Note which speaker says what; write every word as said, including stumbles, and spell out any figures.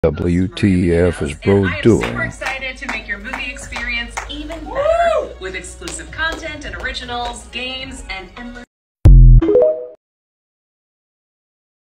Speaker 1: W T F is Bro
Speaker 2: and I am
Speaker 1: doing?
Speaker 2: super excited to make your movie experience even better with exclusive content and originals, games, and endless